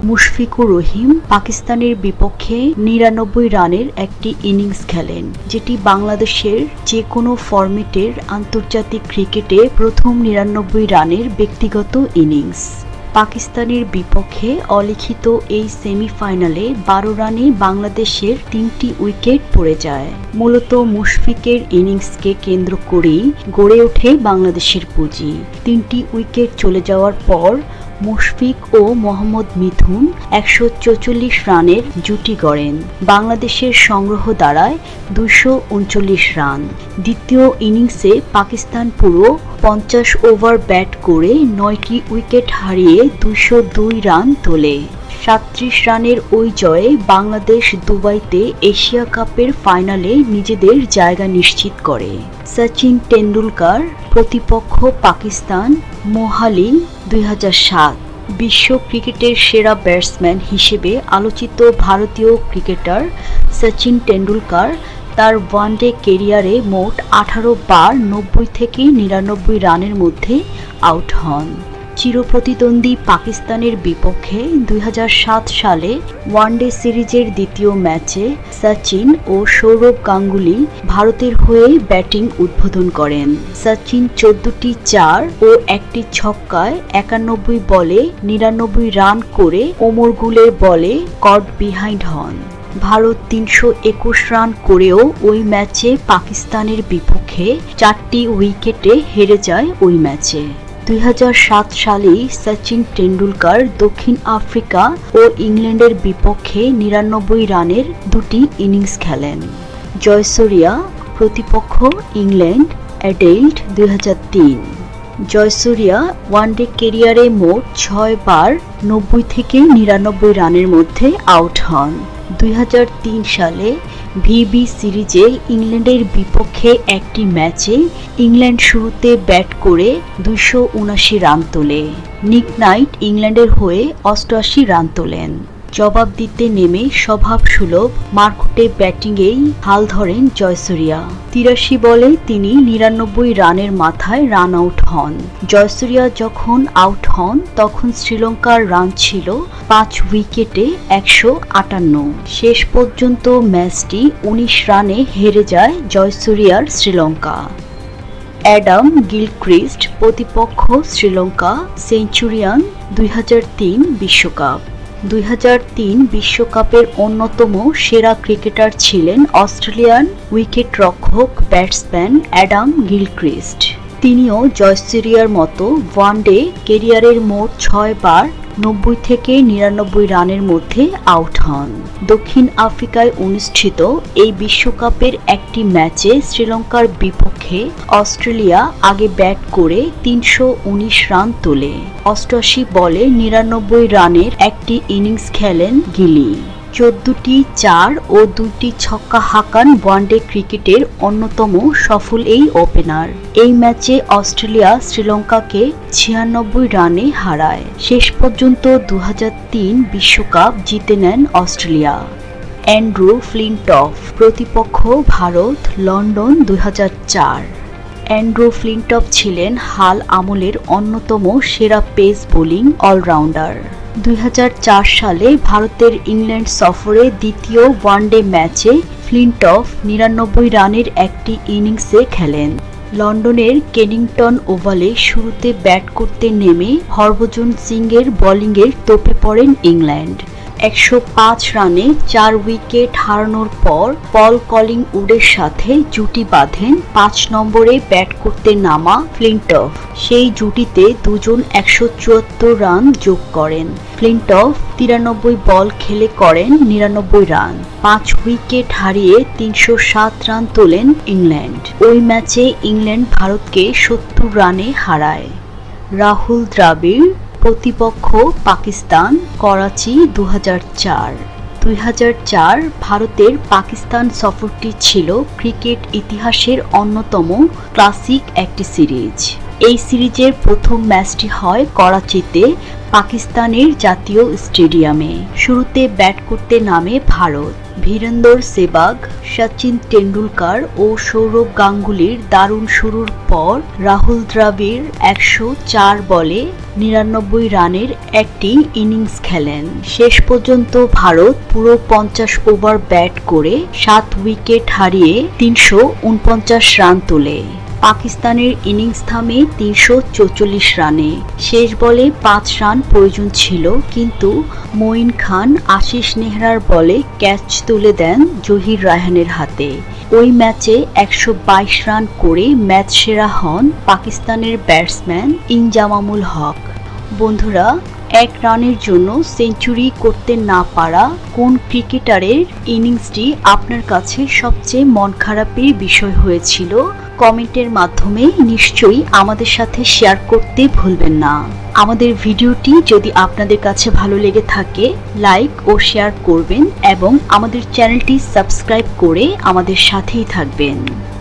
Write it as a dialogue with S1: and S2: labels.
S1: মুশফিকুর রহিম পাকিস্তানের বিপক্ষে ৯৯ রানের একটি ইনিংস খেলেন, যেটি বাংলাদেশের যে কোনো ফরম্যাটের আন্তর্জাতিক ক্রিকেটে প্রথম ৯৯ রানের ব্যক্তিগত ইনিংস। পাকিস্তানের বিপক্ষে অলিখিত এই সেমিফাইনালে ১২ রানে বাংলাদেশের ৩টি উইকেট পড়ে যায়। মূলত মুশফিকের ইনিংসকে কেন্দ্র করেই গড়ে ওঠে বাংলাদেশের পুঁজি। ৩টি উইকেট চলে যাওয়ার পর মুশফিক ও মোহাম্মদ মিথুন ১৪৪ রানের জুটি গড়েন। বাংলাদেশের সংগ্রহ দাঁড়ায় ২৩৯ রান। দ্বিতীয় ইনিংসে পাকিস্তান পুরো ৫০ ওভার ব্যাট করে ৯টি উইকেট হারিয়ে ২০২ রান তোলে। ৩৭ রানের ওই জয়ে বাংলাদেশ দুবাইতে এশিয়া কাপের ফাইনালে নিজেদের জায়গা নিশ্চিত করে। সচিন টেন্ডুলকার প্রতিপক্ষ পাকিস্তান, মোহালি ২০০৭। বিশ্ব ক্রিকেটের সেরা ব্যাটসম্যান হিসেবে আলোচিত ভারতীয় ক্রিকেটার সচিন টেন্ডুলকার তার ওয়ানডে ক্যারিয়ারে মোট ১৮ বার ৯০ থেকে ৯৯ রানের মধ্যে আউট হন। চিরপ্রতিদ্বন্দ্বী পাকিস্তানের বিপক্ষে ২০০৭ সালে ওয়ানডে সিরিজের দ্বিতীয় ম্যাচে সচিন ও সৌরভ গাঙ্গুলি ভারতের হয়ে ব্যাটিং উদ্বোধন করেন। সচিন ১৪টি ৪ ও একটি ছক্কায় ৯১ বলে ৯৯ রান করে ওমর গুলের বলে কট বিহাইন্ড হন। ভারত ৩২১ রান করেও ওই ম্যাচে পাকিস্তানের বিপক্ষে ৪টি উইকেটে হেরে যায় ওই ম্যাচে। ২০০৭ সালেই সচিন টেন্ডুলকার দক্ষিণ আফ্রিকা ও ইংল্যান্ডের বিপক্ষে ৯৯ রানের দুটি ইনিংস খেলেন। জয়সূরিয়া প্রতিপক্ষ ইংল্যান্ড, অ্যাডেলেড ২০০৩। জয়সূরিয়া ওয়ানডে ক্যারিয়ারে মোট ৬ বার ৯০ থেকে ৯৯ রানের মধ্যে আউট হন। ২০০৩ সালে ভিবি সিরিজে ইংল্যান্ডের বিপক্ষে একটি ম্যাচে ইংল্যান্ড শুরুতে ব্যাট করে ২৭৯ রান তোলে। নিক নাইট ইংল্যান্ডের হয়ে ৮৮ রান তোলেন। জবাব দিতে নেমে স্বভাবসুলভ মারকুটে ব্যাটিংয়েই হাল ধরেন জয়সূরিয়া। ৮৩ বলে তিনি ৯৯ রানের মাথায় রান আউট হন। জয়সূরিয়া যখন আউট হন তখন শ্রীলঙ্কার রান ছিল ৫ উইকেটে ১৫৮। শেষ পর্যন্ত ম্যাচটি ১৯ রানে হেরে যায় জয়সূরিয়ার শ্রীলঙ্কা। অ্যাডাম গিলক্রিস্ট প্রতিপক্ষ শ্রীলঙ্কা, সেঞ্চুরিয়ান ২০০৩ বিশ্বকাপ। ২০০৩ বিশ্বকাপের অন্যতম সেরা ক্রিকেটার ছিলেন অস্ট্রেলিয়ান উইকেটরক্ষক ব্যাটসম্যান অ্যাডাম গিলক্রিস্ট। তিনিও জয়সূরিয়ার মতো ওয়ানডে ক্যারিয়ারের মোট ৬ বার ৯০ থেকে ৯৯ রানের মধ্যে আউট হন। দক্ষিণ আফ্রিকায় অনুষ্ঠিত এই বিশ্বকাপের একটি ম্যাচে শ্রীলঙ্কার বিপক্ষে অস্ট্রেলিয়া আগে ব্যাট করে ৩১৯ রান তোলে। ৮৮ বলে ৯৯ রানের একটি ইনিংস খেলেন গিলি। ১৪টি ৪ ও ২টি ছক্কা হাঁকান ওয়ানডে ক্রিকেটের অন্যতম সফল এই ওপেনার। এই ম্যাচে অস্ট্রেলিয়া শ্রীলঙ্কাকে ৯৬ রানে হারায়। শেষ পর্যন্ত ২০০৩ বিশ্বকাপ জিতে নেন অস্ট্রেলিয়া। অ্যান্ড্রু ফ্লিনটফ প্রতিপক্ষ ভারত, লন্ডন ২০০৪। অ্যান্ড্রু ফ্লিনটফ ছিলেন হাল আমলের অন্যতম সেরা পেস বোলিং অলরাউন্ডার। ২০০৪ সালে ভারতের ইংল্যান্ড সফরে দ্বিতীয় ওয়ানডে ম্যাচে ফ্লিনটফ ৯৯ রানের একটি ইনিংসে খেলেন। লন্ডনের কেনিংটন ওভালে শুরুতে ব্যাট করতে নেমে হরভজন সিংয়ের বোলিংয়ের তোপে পড়েন ইংল্যান্ড। ১০৫ রানে ৪ উইকেট হারানোর পর পল কলিংউডের সাথে জুটি বাঁধেন ৫ নম্বরে ব্যাট করতে নামা ফ্লিনটফ। সেই জুটিতে দুজন ১৭৪ রান যোগ করেন। ফ্লিনটফ ৯৩ বল খেলে করেন ৯৯ রান। ৫ উইকেট হারিয়ে ৩০৭ রান তোলেন ইংল্যান্ড। ওই ম্যাচে ইংল্যান্ড ভারতকে ৭০ রানে হারায়। রাহুল দ্রাবিড় প্রতিপক্ষ পাকিস্তান, করাচি ২০০৪। ২০০৪ ভারতের পাকিস্তান সফরটি ছিল ক্রিকেট ইতিহাসের অন্যতম ক্লাসিক একটি সিরিজ। এই সিরিজের প্রথম ম্যাচটি হয় করাচিতে পাকিস্তানের জাতীয় স্টেডিয়ামে। শুরুতে ব্যাট করতে নামে ভারত। বীরেন্দর সেহবাগ, সচিন তেন্ডুলকার ও সৌরভ গাঙ্গুলির দারুণ শুরুর পর রাহুল দ্রাবিড় 104 বলে 99 রানের একটি ইনিংস খেলেন। শেষ পর্যন্ত ভারত পুরো 50 ওভার ব্যাট করে 7 উইকেট হারিয়ে 349 রান তোলে। পাকিস্তানের ইনিংস থামে 344 রানে। শেষ বলে 5 রান প্রয়োজন ছিল, কিন্তু মঈন খান আশিস নেহরার বলে ক্যাচ তুলে দেন জহির রায়হানের হাতে। ওই ম্যাচে 122 রান করে ম্যাচ সেরা হন পাকিস্তানের ব্যাটসম্যান ইনজামামুল হক। বন্ধুরা, 1 রানের জন্য সেঞ্চুরি করতে না পারা কোন ক্রিকেটারের ইনিংসটি আপনার কাছে সবচেয়ে মন খারাপের বিষয় হয়েছিল? কমেন্টের মাধ্যমে নিশ্চয়ই আমাদের সাথে শেয়ার করতে ভুলবেন না। আমাদের ভিডিওটি যদি আপনাদের কাছে ভালো লেগে থাকে লাইক ও শেয়ার করবেন এবং আমাদের চ্যানেলটি সাবস্ক্রাইব করে আমাদের সাথেই থাকবেন।